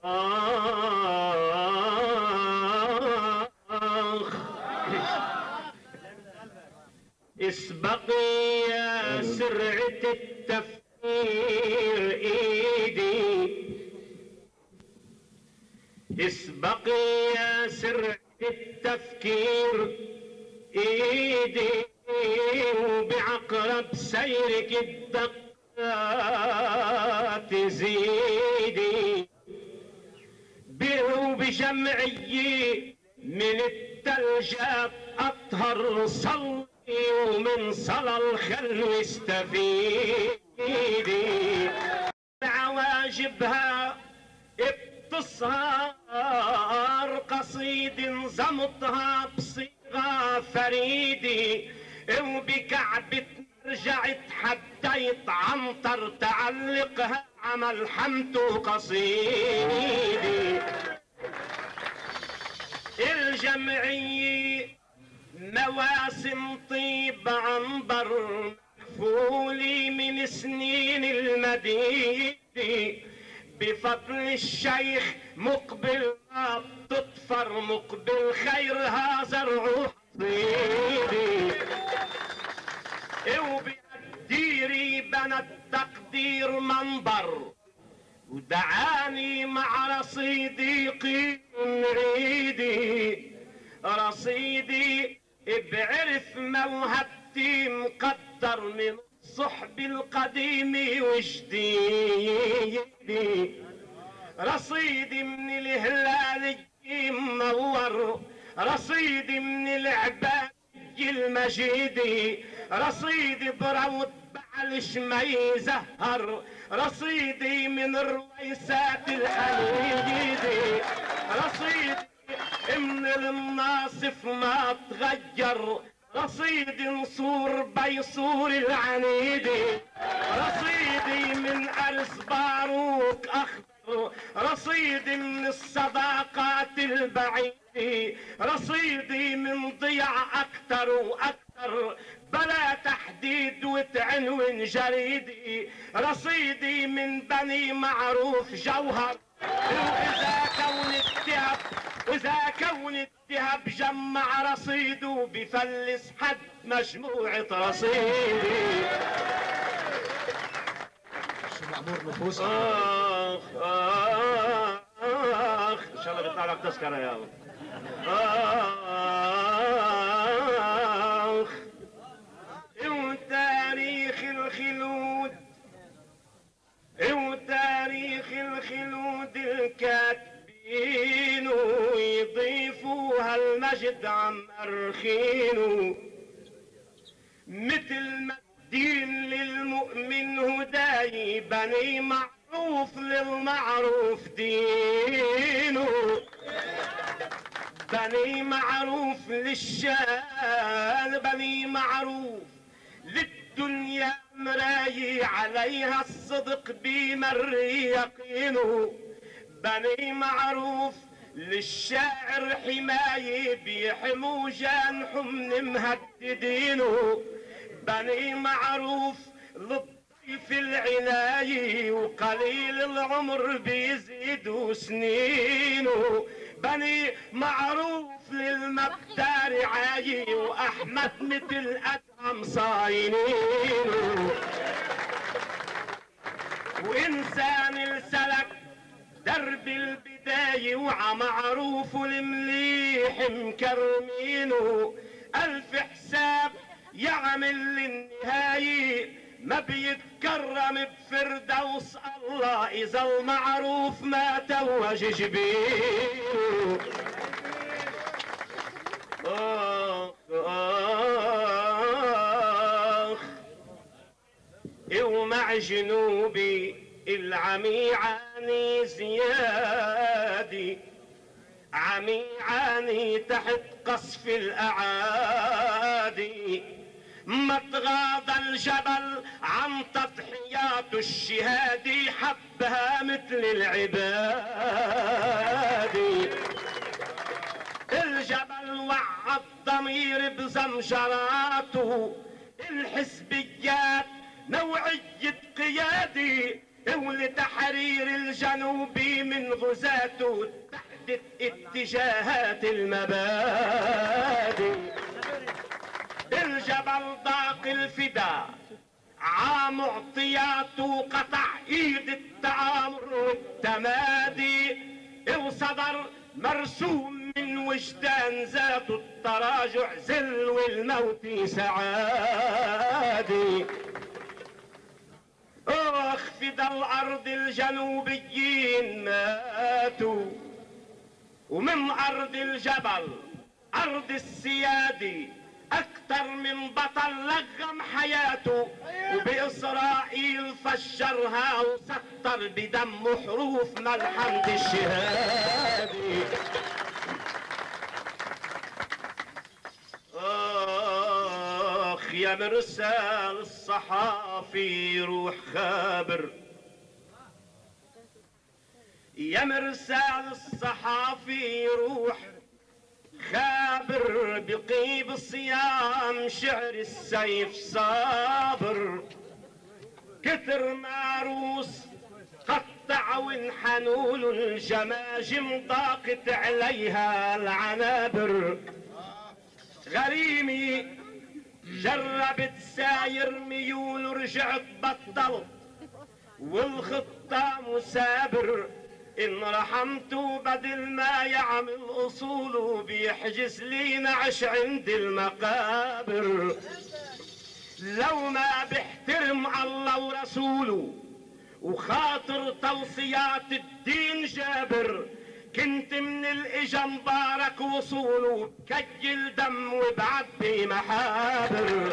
اسبقي يا سرعة التفكير ايدي، اسبقي يا سرعة التفكير ايدي، وبعقرب سيرك الدقات تزيدي، وبجمعي من التلجات اطهر صلي، ومن صلى الخلو استفيدي، عواجبها بتصهر قصيد زمطها بصيغة فريدي، وبكعبة رجعت حديت عنطر تعلقها عمل حمت قصيدي. الجمعية مواسم طيب عنبر مكفولي من سنين المدينة، بفضل الشيخ مقبل ما بتطفر مقبل خيرها زرع حصيدي، وبقديري بنى التقدير منبر، ودعاني مع رصيدي قيم عيدي، رصيدي بعرف موهبتي مقدر من الصحب القديم وجديدي، رصيدي من الهلال منور، رصيدي من العباد المجيدي، رصيدي بروض بعلش ما يزهر، رصيدي من الرويسات الحميدي، رصيدي من الناصف ما تغير، رصيدي نصور بيصور العنيدي، رصيدي من أرس باروك أخضر، رصيدي من الصداقات البعيدة، رصيدي من ضيع أكتر وأكتر بلا تحديد وتعنون جريدي، رصيدي من بني معروف جوهر، وإذا كون الذهب جمع رصيده بفلس حد مجموعة رصيدي. شو مأمور نفوس؟ آخ إن شاء الله بيطلع لك تذكرة يا الله. وتاريخ الخلود، وتاريخ الخلود الكاتبين ويضيفوا هالمجد عم أرخينه، مثل ما الدين للمؤمن هداي بني معروف للمعروف دينه، بني معروف للشان، بني معروف للدنيا مراي عليها الصدق بمر يقينه، بني معروف للشاعر حماية بيحموا جانحهم من مهددينه، بني معروف للضيف العناية وقليل العمر بيزيدوا سنينه، بني معروف للمبدأ رعاية وأحمد مثل أدهم صاينينه، وإنسان السلك درب البداية وعمعروف المليح مكرمينه، ألف حساب يعمل للنهاية ما بيتكرم بفردوس الله إذا المعروف ما توج جبينه. آخ آخ ومع جنوبي العمي عاني زيادي، عمي عاني تحت قصف الأعادي، ما تغاضى الجبل عن تضحيات الشهادي حبها مثل العباد، الجبل وعى الضمير بزمجراته، الحزبيات نوعية قيادي ولتحرير الجنوبي من غزاته تحدث اتجاهات المبادئ. الجبل ضاق الفدا معطياته قطع ايد التآمر والتمادي، وصدر مرسوم من وجدان ذات التراجع ذل والموت سعادي. اخ فدا الارض الجنوبيين ماتوا، ومن ارض الجبل ارض السيادي اكتر من بطل لغم حياته، وباسرائيل فجرها وسطر بدم حروف من الحمد الشهادي. اخ يا مرسال الصحافي روح خابر، يا مرسال الصحافي روح خابر بقيب الصيام شعر السيف صابر. كتر معروس قطع وانحنوا له الجماجم ضاقت عليها العنابر. غريمي جربت ساير ميول ورجعت بطل والخطة مسابر. إن رحمته بدل ما يعمل أصوله بيحجز لي نعش عند المقابر. لو ما بيحترم الله ورسوله وخاطر توصيات الدين جابر، كنت من الإجا مبارك وصوله بكجل دم وبعبي محابر.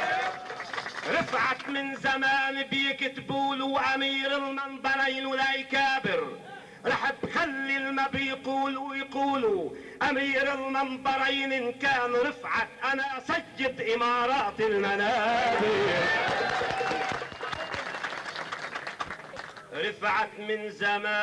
رفعت من زمان بيكتبوله أمير المنبرين ولا يكابر، رح بخلي الما بيقولوا يقولوا امير المنبرين. ان كان رفعت انا سجد امارات المنابر. رفعت من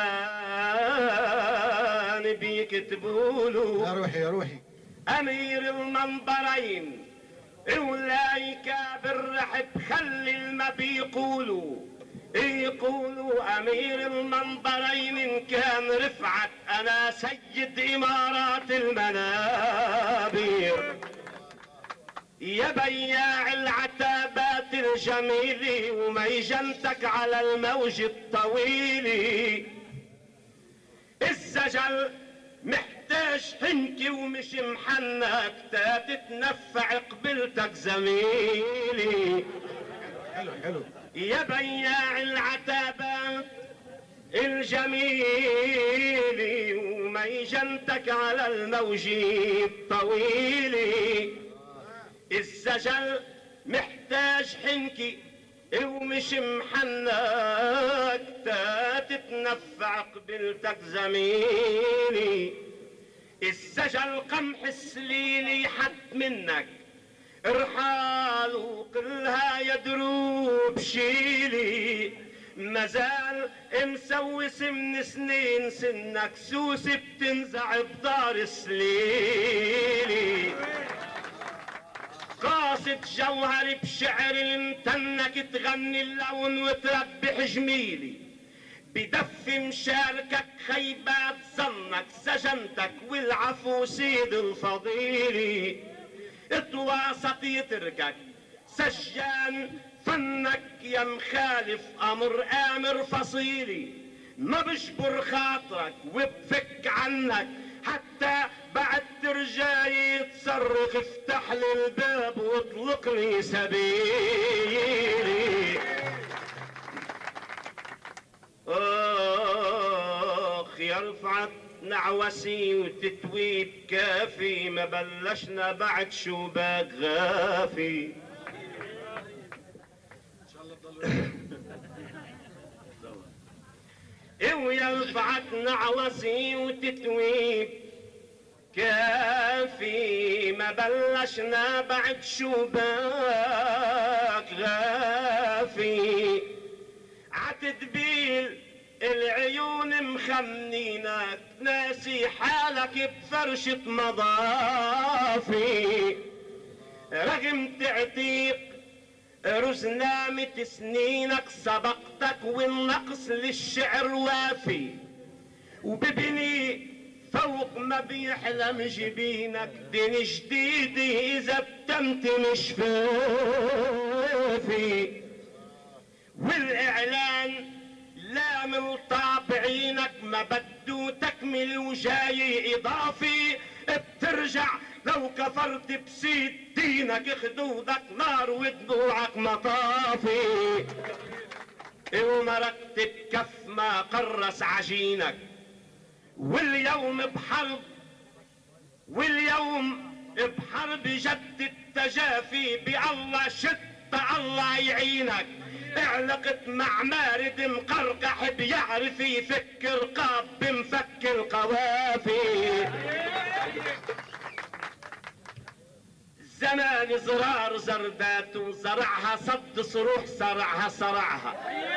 زمان بيكتبوله يا روحي يا روحي امير المنبرين ولا يكابر، رح بخلي الما بيقولوا يقولوا امير المنبرين. ان كان رفعت انا سيد امارات المنابر. يا بياع العتابات الجميل وميجنتك على الموج الطويل، السجل محتاج حنكي ومش محنك تتنفع قبلتك زميلي. حلو حلو. يا بياع العتابات الجميل وميجنتك على الموج الطويل، السجل محتاج حنكي ومش محنك تتنفع قبلتك زميلي. السجل قمح السليلي حد منك ارحال وقلها يا دروب شيلي. مازال مسوس من سنين سنك سوس بتنزع بدار السليلي. قاصد جوهري بشعر المتنك تغني اللون وتربح جميلي. بدف مشاركك خيبات ظنك سجنتك والعفو سيد الفضيلي. اتواسط يتركك سجان فنك يا مخالف امر امر فصيلي. ما بجبر خاطرك وبفك عنك حتى بعد ترجاي تصرخ افتح لي الباب واطلق لي سبيلي. اخ يا رفعت نعوسي وتتويب كافي، ما بلشنا بعد شوباك غافي. ويا رفعت نعوسي وتتويب كافي، ما بلشنا بعد شوباك غافي. عتدبيل العيون مخمنينك ناسي حالك بفرشة مضافي. رغم تعتيق رزنامة سنينك سبقتك والنقص للشعر وافي، وببني فوق ما بيحلم جبينك دين جديد إذا ابتمت مش فافي. والإعلان لا من طابعينك ما بدو تكمل وجاي إضافي، بترجع لو كفرت بسيد دينك خدودك نار ودموعك مطافي. ومرقت بكف ما قرص عجينك، واليوم بحرب جد التجافي، بالله شد الله يعينك. اعلقت مع مارد مقرقح بيعرف يفك رقاب بمفك القوافي. زمان زرار زردات وزرعها صد صروح صرعها.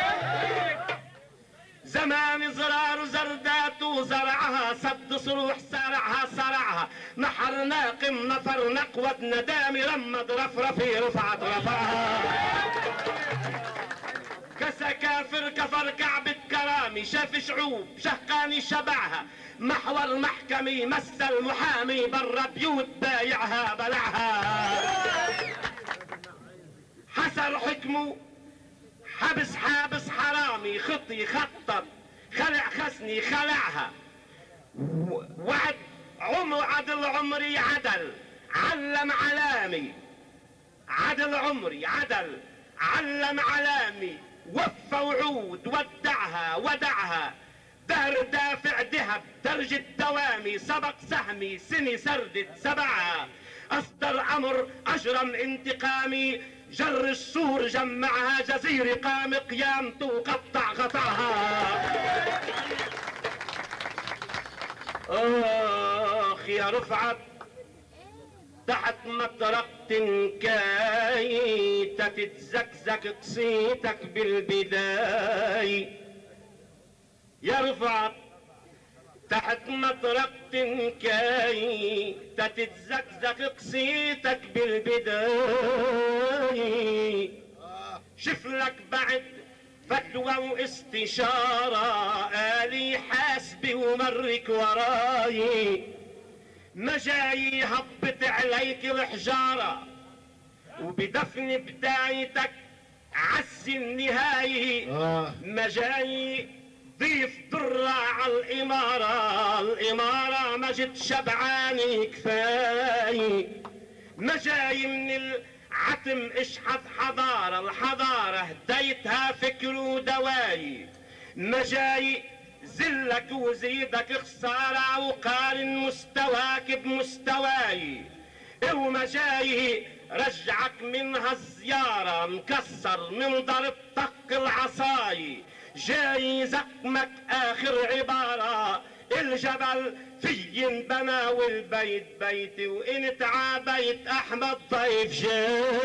زمان زرار زردات وزرعها صد صروح صرعها. نحر ناقم نفر نقوة ندام رمد رفرفي رفعت رفعها. كسكافر كفر كعبة كرامي شاف شعوب شهقاني شبعها. محور محكمي مس المحامي برا بيوت بايعها بلعها. حسر حكمه حابس حرامي خطي خطط خلع خسني خلعها. وعد عدل عمري عدل علم علامي. عدل عمري عدل علم علامي. وفى وعود ودعها دهر دافع دهب درجة دوامي. سبق سهمي سني سردت سبعها. أصدر أمر أجرم انتقامي. جر السور جمعها جزيرة قام قيامته وقطع قطعها. آخ يا رفعت تحت مطرقة كاي تتزكزك قصيتك بالبداي. يا رفعت تحت مطرقة كاي تتزكزك قصيتك بالبداي. شفلك بعد فتوى واستشارة آلي حاسبي ومرك وراي. مجاي هبت عليك الحجارة وبدفن بدايتك عس النهاية. مجاي ضيف ضرة على الإمارة ما جد شبعاني كفاي. مجاي من العتم اشحذ الحضارة هديتها فكر ودواي. مجاي زلك وزيدك خسارة وقارن مستواك بمستواي. ومجاي رجعك من هالزيارة مكسر من ضرب طق العصاي. جاي زقمك آخر عبارة الجبل في انبنى والبيت بيتي وإن تعابيت أحمد ضيف جاي.